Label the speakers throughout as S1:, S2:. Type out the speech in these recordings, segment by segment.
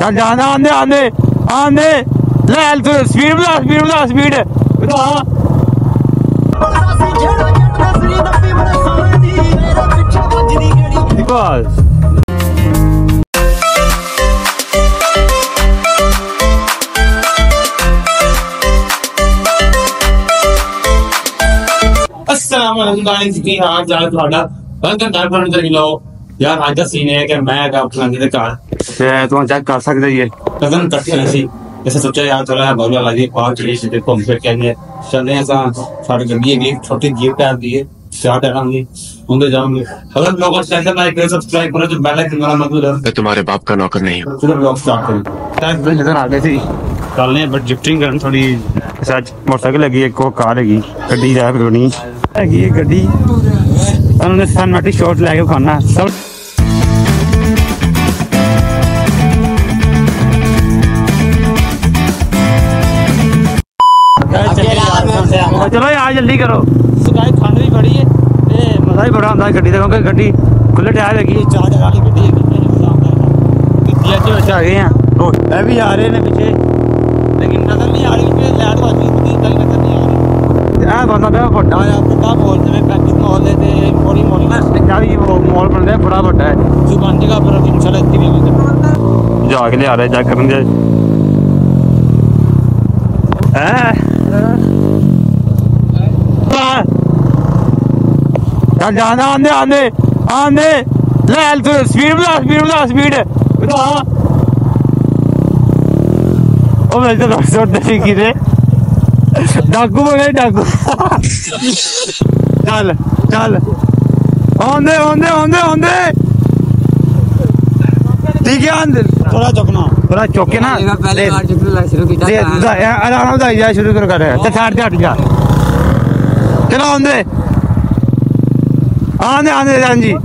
S1: चल जाना आंदे आंदे आंदे ले तू स्पीड बता स्पीड बस
S2: अस्सलाम वालेकुम गाइस की हाल चाल ਤੁਹਾਡਾ welcome back to another vlog यार आज का सीन है कि मैं अपना घर का
S1: तू चेक कर सकते ये
S2: कदम करते हैं सी जैसे सोचा यार चला बोला लगी पांच चीज से घूम फिर के आने चलने ऐसा सारी गड्डी है छोटी जीप टाइप दी है स्टार्ट करेंगे उनके जाएंगे अगर लोगों को चैनल लाइक करें सब्सक्राइब करें तो बेल आइकन वाला मत भूलना।
S3: मैं तुम्हारे बाप का नौकर नहीं हूं।
S2: चलो व्लॉग स्टार्ट करें टाइम पे नजर आ गए थी चलने बट ड्रिफ्टिंग करन थोड़ी सच मोटरसाइकिल लगी एक को कार हैगी गड्डी जा फिर नहीं हैगी ये गड्डी उन्होंने सिनेमैटिक शॉट लेके खाना सब चलो यार जल्दी करो सुगाई ठंड भी बड़ी है मजा ही बड़ा आता गड्डी का गड्डी खुले टायर हैगी चार जगह वाली गड्डी है आ गए हैं भी आ रहे हैं पीछे लेकिन नजर नहीं आ रही लाइट वाली नजर नहीं आ रही बंदा बड़ा बड़ा है बड़ा मॉल में पैकेज मॉल है ते बड़ी मॉल ना भी वो मॉल बन रहा है बड़ा बड़ा है जो बन जगह पर इंशाल्लाह इतनी भी जाके ले आ रहे चेक करेंगे चल जाना आंदे आंदे आंदे ले तू स्पीड बता स्पीड ओ मैं तो छोड़ दे की रे डाकू बने डाकू चल चल आंदे आंदे आंदे आंदे ठीक है अंदर थोड़ा चौके ना पहले बार चुकना शुरू किया आराम से जा शुरू कर रहे साइड से हट जा चलो आंदे आंदे आंदे जान जी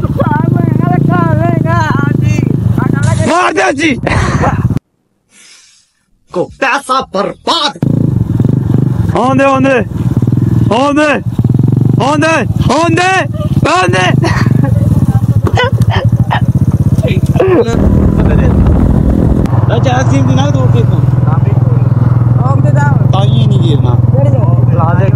S2: मार दे जी को पैसा बर्बाद आंदे आंदे आंदे आंदे आंदे आंदे चार सीम दिना तो उठे तो आंदे दा ताई नहीं गिरना ला दे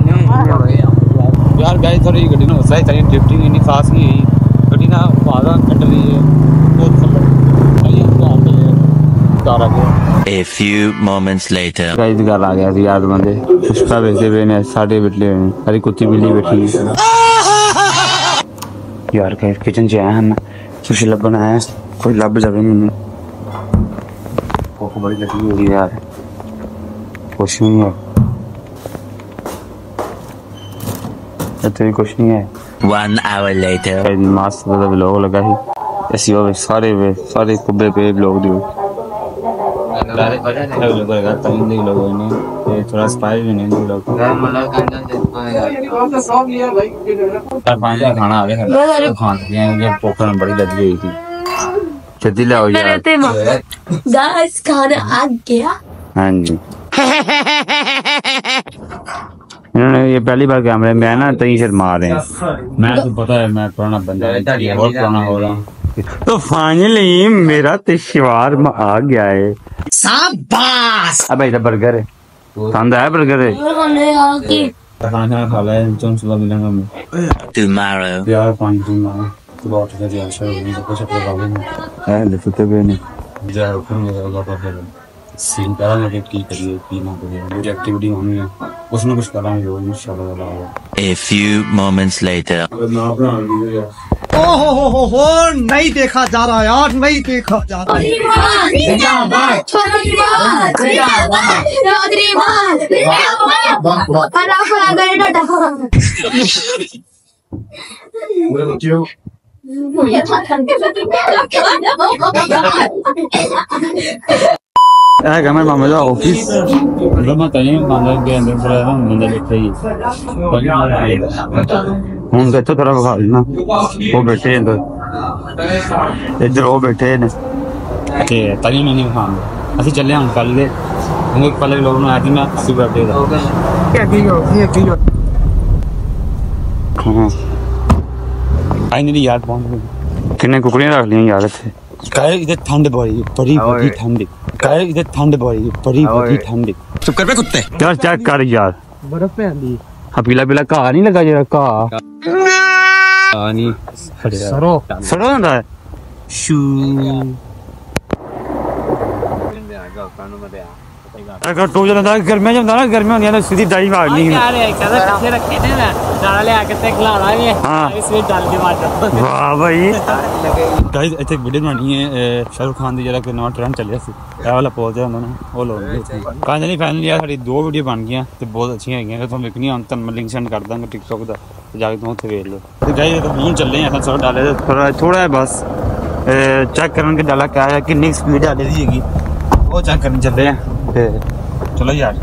S2: यार गाइस थोड़ी गड्डी ना सही तरीके ड्रिफ्टिंग इतनी फास्ट नहीं है गड्डी ना बाधा कट रही है बहुत सब आइए तो आते हैं कार आ गया
S4: A few moments later
S1: guys घर आ गया थी यार बंदे पुष्पा बैठे हुए ने साढ़े बैठे हुए अरे कुत्ती बिल्ली बैठी है यार कहीं किचन से आया हम कुछ लबन आया कोई लब जावे नहीं भूख बड़ी लगी हुई यार कुछ नहीं है तो कुछ नहीं है
S4: 1 hour later
S1: मास्क वाला व्लॉग लगा ही ऐसी हो सारे कुब्बे पे व्लॉग दियो थोड़ा स्पाइस भी नहीं लोग खाना आ गया खाना पोखर बड़ी लगी हुई थी जल्दी लाओ यार
S5: गाइस खाना आ गया
S1: हाँ जी इन्होंने ये पहली बार कैमरे में ना तई शर्म मार रहे हैं मैं तो पता है मैं पुराना बंदा बहुत पुराना हो रहा तो फाइनली मेरा तिश्वार आ गया है शाबाश अबे इधर बर्गर है खाना है बर्गर है खाना खा ले तुम सुबह मिलेंगे मैं
S4: tomorrow
S1: यार पानी दूंगा तो बहुत जल्दी आशा होगी तो कुछ प्रॉब्लम है लेते भी नहीं जा रहा हूं सीन करा लगे की करिए की ना करिए मुझे एक्टिविटी होनी है उसमें कुछ करांगे वो इंशाल्लाह
S4: a few moments later
S6: ओहो नहीं देखा जा रहा यार नहीं देखा जा रहा
S1: मैं मामा का ऑफिस मैं कहीं के अंदर बंदा बैठा ही हूं तो थोड़ा बखा लेना वो बैठे इधर वो बैठे ने तभी मैं नहीं खाऊंगा असं चले हम कल दे पहले लोग ना आज मैं सुबह फाइनली यार पहुंच गए कितने कुकड़ियां रख लिया यार इतने
S2: काहे इधर ठंड बड़ी ठंड काहे इधर ठंड बड़ी ठंड
S6: चुप कर बे कुत्ते
S1: यार चेक कर यार
S6: बर्फ पे आंदी
S1: हाँ पीला पीला घाह नहीं लगा जरा घाह
S2: नहीं
S6: सरो
S1: सड़ो होंदा है शू अगर टो जाता गर्मियां जंदा ना गर्मियां होंदियां तो सीधी डाई मारनी
S3: यार कहदा पीछे रखे थे ना दाना ले आके ते खिलाना है
S1: हाँ।
S3: इसमें डाल के मार
S1: वाह भाई
S2: गाइस ਇੱਥੇ ਵੀਡੀਓ ਬਣਾਣੀ ਹੈ ਸ਼ਾਹਰੁਖ ਖਾਨ ਦੀ ਜਿਹੜਾ ਕੋਈ ਨਵਾਂ ਟ੍ਰੈਂਡ ਚੱਲਿਆ ਸੀ ਇਹ ਵਾਲਾ ਪੋਜ਼ ਹੁੰਦਾ ਨਾ ਉਹ ਲਾਉਂਦੇ ਕਾਂਜ ਨਹੀਂ ਫਾਈਨਲੀ ਯਾਰ ਸਾਡੀ 2 ਵੀਡੀਓ ਬਣ ਗਈਆਂ ਤੇ ਬਹੁਤ ਅੱਛੀਆਂ ਹੈਗੀਆਂ ਕਿ ਤੁਹਾਨੂੰ ਵੇਖਣੀ ਹੁਣ ਤੁਹਾਨੂੰ ਲਿੰਕ ਸੈਂਡ ਕਰ ਦਾਂਗਾ ਟਿਕਟੌਕ ਦਾ ਤੇ ਜਾ ਕੇ ਤੁਸੀਂ ਉੱਥੇ ਵੇਖ ਲਓ ਤੇ ਗਾਇਸ ਇਹ ਹੁਣ ਚੱਲੇ ਆ ਸਭ ਡਾਲੇ ਥੋੜਾ ਹੈ ਬਸ ਚੈੱਕ ਕਰਨ ਕੇ ਡਾਲਾ ਕਿਆ ਹੈ ਕਿੰਨੀ ਸਪੀਡ ਆ ਰਹੀ ਹੈਗੀ ਉਹ ਚੈੱਕ ਕਰਨ ਚੱਲੇ ਆ ਤੇ ਚਲੋ ਯਾਰ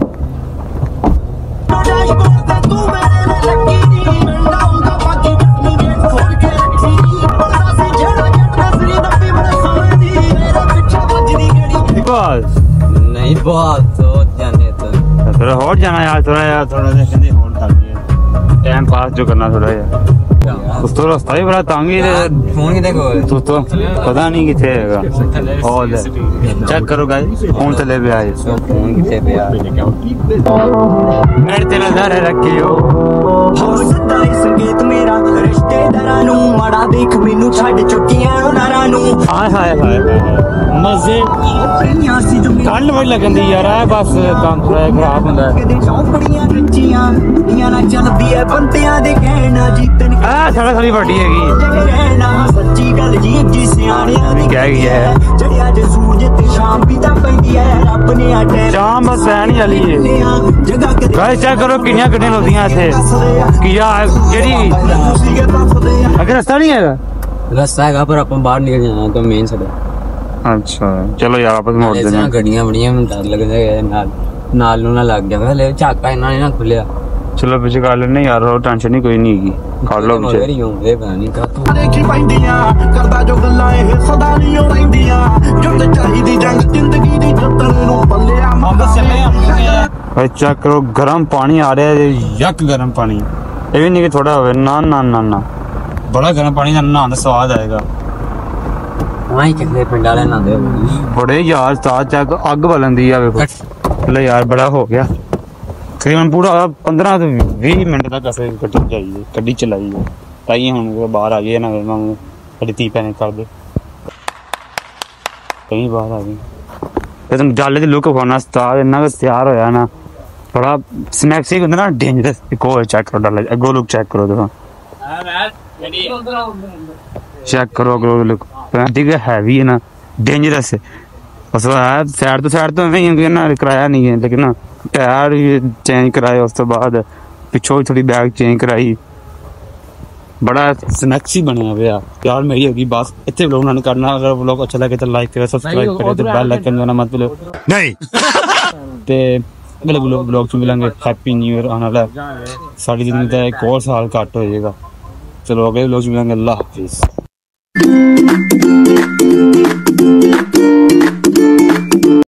S2: बस
S3: नहीं बहुत तो जाने तो
S1: थोड़ा और जाना यार थोड़ा कहते और कर दिए टाइम पास जो करना थोड़ा यार उस तो रास्ता ही बड़ा तंग ही
S3: फोन की देखो
S1: तो पता नहीं किथे हैगा और चेक करो गाइस फोन चले पे आए
S3: फोन कितने पे यार
S1: मेरे ते नजर रखियो
S7: ਸਦਾ ਇਸ ਗੀਤ ਮੇਰਾ ਰਿਸ਼ਤੇਦਾਰਾਂ ਨੂੰ ਮਾੜਾ ਦੇਖ ਮੈਨੂੰ ਛੱਡ ਚੁੱਕੀਆਂ ਉਹਨਾਂ ਨੂੰ
S1: हाय हाय हाय मजे
S7: ਪਈਆਂ ਸੀ ਜੋ
S1: ठंड बड़ी लगन दी यार बस काम थोड़ा खराब होंदा है
S7: ਕਦੇ ਚੌਂਪੜੀਆਂ ਕੱਚੀਆਂ ਦੁਨੀਆ ਨਾਲ ਚੱਲਦੀ ਐ ਬੰਦਿਆਂ ਦੇ ਕਹਿਣਾ ਜੀਤਨ
S1: थोड़ा थोड़ी बड़ी हैगी
S7: ਰਹਿਣਾ ਸੱਚੀ ਗੱਲ ਜੀ ਸਿਆਣਿਆਂ ਦੀ
S1: क्या गई है
S7: ਚੜਿਆ ਜੇ ਸੂਰਜ ਤੇ ਸ਼ਾਮ ਵੀ ਤਾਂ ਪੈਂਦੀ ਐ ਰੱਬ ਨੇ ਆ ਟਾਈਮ
S1: शाम बस है नहीं वाली है
S7: ਜਗ੍ਹਾ ਕਦੇ
S1: गाइस चेक करो किन्नियां गड्डियां लौदियां इत्थे कि यार जेडी
S7: ਤੁਸੀਂ ਇਹ ਦੱਸਦੇ ਆ
S1: अगर रास्ता नहीं हैगा
S3: रास्ता है पर अपन बाहर निकल जाना तो मेन सड़क
S1: अच्छा चलो यार वापस मोड़
S3: ऐसे
S1: देने
S3: ना गड्डियां बड़ियां में डर लगदा है नाल नू ना लग गया पहले झाका इन्ना ना खुलिया
S1: चलो पीछे कर लेने यार और टेंशन ही कोई नहीं हैगी कर लो पीछे
S3: मगर यूं ये पता नहीं का तू
S7: ਦੇਖੀ ਪੈਂਦੀਆਂ ਕਰਦਾ ਜੋ ਗੱਲਾਂ ਇਹ ਸਦਾ ਨਹੀਂ ਹੋ ਰਹਿੰਦੀਆਂ ਜੁੱਤ ਚਾਹੀਦੀ ਜੰਗ ਜ਼ਿੰਦਗੀ ਦੀ ਜੱਤਣ ਨੂੰ ਪੱਲਿਆ
S2: वापस चले हम
S1: भाई चेक करो गर्म पानी आ रहा है
S2: ਯਕ ਗਰਮ ਪਾਣੀ
S1: ये भी नहीं कि थोड़ा होवे ना ना ना ना
S2: ਬੜਾ ਗਰਮ ਪਾਣੀ ਨਾਲ ਨਹਾਉਣ ਦਾ ਸਵਾਦ ਆਏਗਾ
S3: वहीं कितने पिंड वाले ना दे
S1: बड़े यार साथ चेक अग बलन दी है देखो चलो यार बड़ा हो गया तकरीबन पूरा 15 से 20 मिनट तक ऐसे गड्डी चलाई है ताई हम बाहर आ गए ना साड़ी धी भैन कर दे कहीं बाहर आ गई ते तुम जाले दी लुक खाना उस्ताद इन्ना तैयार होया ना बड़ा स्नैक्स ही होंदा ना डेंजरस एक और चेक करो डाले अगो लुक चेक करो देखो चेक करो अगो लुक ठीक है हैवी है ना डेंजरस है बस है साइड तो नहीं ना कराया नहीं है लेकिन ना टायर चेंज कराया उस तो बाद पिछों थोड़ी बैग चेंज कराई बड़ा स्नैक्सी बनया हुआ यार मेरी होगी बस इतने व्लॉग ना करना अगर व्लॉग अच्छा लगे तो लाइक करो सब्सक्राइब करो तो बेल आइकन दबाना मत भूलो नहीं ते अगले व्लॉग च मिलेंगे हैप्पी न्यू ईयर आने वाला सारी जिंदगी का एक और साल कट हो जाएगा चलो अगले व्लॉग च मिलेंगे अल्लाह हाफिज